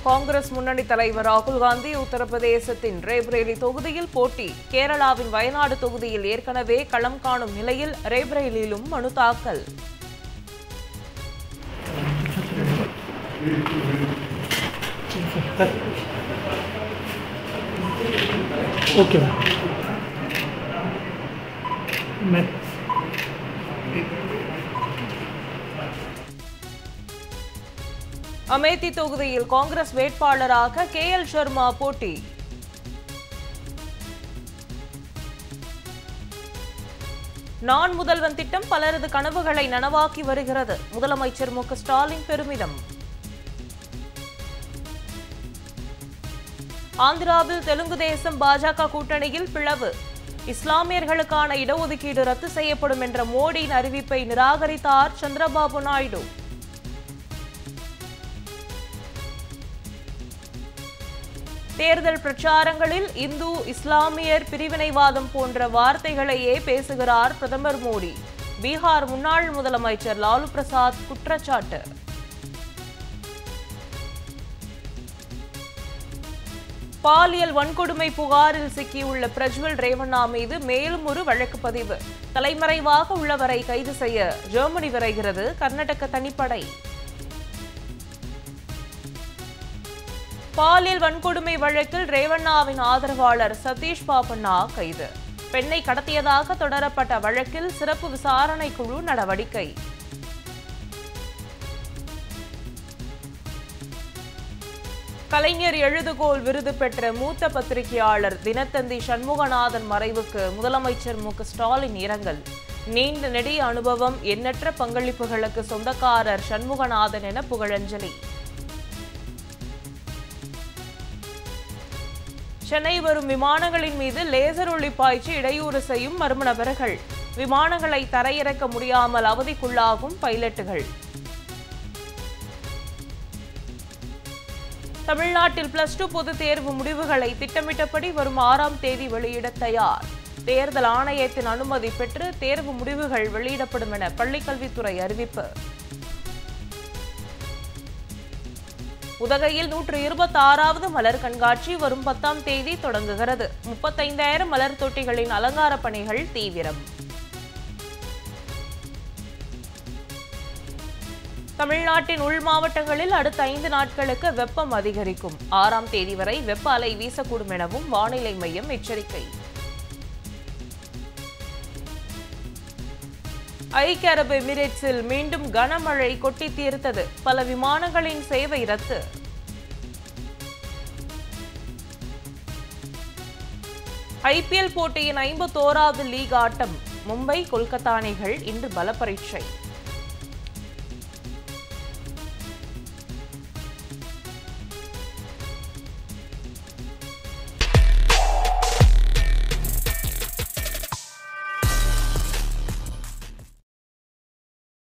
காங்கிரஸ் முன்னணி தலைவர் ராகுல் காந்தி உத்தரப்பிரதேசத்தின் ரேபரேலி தொகுதியில் போட்டி. கேரளாவின் வயநாடு தொகுதியில் ஏற்கனவே களம் காணும் நிலையில் ரேபரேலியிலும் மனு தாக்கல். அமேதி தொகுதியில் காங்கிரஸ் வேட்பாளராக KL சர்மா போட்டி. நான் முதல்வன் திட்டம் பலரது கனவுகளை நனவாக்கி வருகிறது. முதலமைச்சர் மு க ஸ்டாலின் பெருமிதம். ஆந்திராவில் தெலுங்கு தேசம் பாஜக கூட்டணியில் பிளவு. இஸ்லாமியர்களுக்கான இடஒதுக்கீடு ரத்து செய்யப்படும் என்ற மோடியின் அறிவிப்பை நிராகரித்தார் சந்திரபாபு நாயுடு. தேர்தல் பிரச்சாரங்களில் இந்து இஸ்லாமியர் பிரிவினைவாதம் போன்ற வார்த்தைகளையே பேசுகிறார் பிரதமர் மோடி. பீகார் முன்னாள் முதலமைச்சர் லாலு பிரசாத் குற்றச்சாட்டு. பாலியல் வன்கொடுமை புகாரில் சிக்கியுள்ள பிரஜ்வல் ரேவண்ணா மீது மேலும் ஒரு வழக்கு பதிவு. தலைமறைவாக உள்ளவரை கைது செய்ய ஜெர்மனி விரைகிறது கர்நாடக தனிப்படை. பாலியல் வன்கொடுமை வழக்கில் ரேவண்ணாவின் ஆதரவாளர் சதீஷ் பாபண்ணா கைது. பெண்ணை கடத்தியதாக தொடரப்பட்ட வழக்கில் சிறப்பு விசாரணை குழு நடவடிக்கை. கலைஞர் எழுதுகோள் விருது பெற்ற மூத்த பத்திரிகையாளர் தினத்தந்தி சண்முகநாதன் மறைவுக்கு முதலமைச்சர் மு க ஸ்டாலின் இரங்கல். நீண்ட நெடிய அனுபவம், எண்ணற்ற பங்களிப்புகளுக்கு சொந்தக்காரர் சண்முகநாதன் என புகழஞ்சலி. சென்னை வரும் விமானங்களின் மீது லேசர் ஒளி பாய்ச்சி இடையூறு செய்யும் மர்ம நபர்கள். விமானங்களை தரையிறக்க முடியாமல் அவதிக்குள்ளாகும் பைலட்டுகள். தமிழ்நாட்டில் +2 பொதுத் தேர்வு முடிவுகளை திட்டமிட்டபடி வரும் 6ஆம் தேதி வெளியிட தயார். தேர்தல் ஆணையத்தின் அனுமதி பெற்று தேர்வு முடிவுகள் வெளியிடப்படும் என பள்ளிக்கல்வித்துறை அறிவிப்பு. உதகையில் 126வது மலர் கண்காட்சி வரும் 10ஆம் தேதி தொடங்குகிறது. 35,000 மலர் தொட்டிகளின் அலங்கார பணிகள் தீவிரம். தமிழ்நாட்டின் உள் மாவட்டங்களில் அடுத்த 5 நாட்களுக்கு வெப்பம் அதிகரிக்கும். 6ஆம் தேதி வரை வெப்ப அலை வீசக்கூடும் எனவும் வானிலை மையம் எச்சரிக்கை. ஐக்கிய அரபு எமிரேட்ஸில் மீண்டும் கனமழை கொட்டி தீர்த்தது. பல விமானங்களின் சேவை ரத்து. IPL போட்டியின் 51வது லீக் ஆட்டம். மும்பை கொல்கத்தா அணிகள் இன்று பல பரீட்சை.